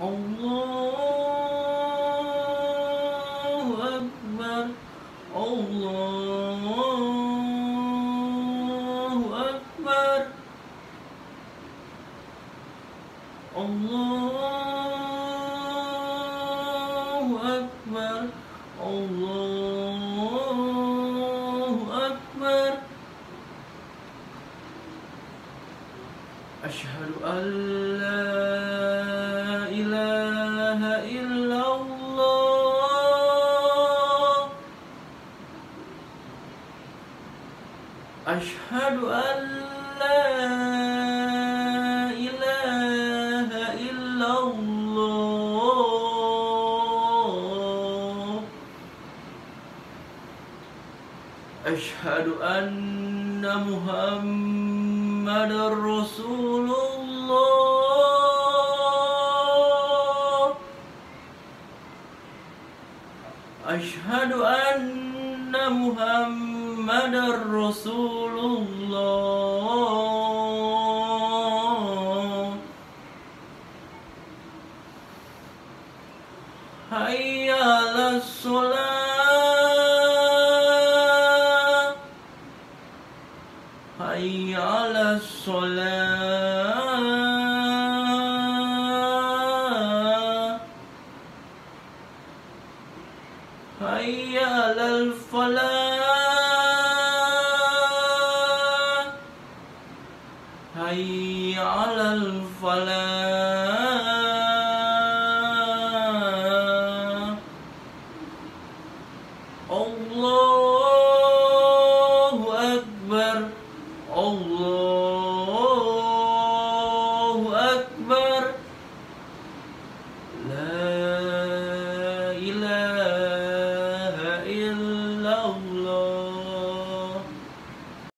Allahu Akbar. Allahu Akbar. Allahu Akbar. Allahu Akbar. Asyhadu an la ilaha illallah. Asyhadu an la ilaha illallah. Asyhadu anna Muhammadar Rasulullah. Asyhadu anna Muhammadar Rasulullah. Hayya 'alas shalah. Hayya 'alas shalah. Hayya 'alal falah. Hayya 'alal falah. Allahu Akbar. Allahu Akbar. La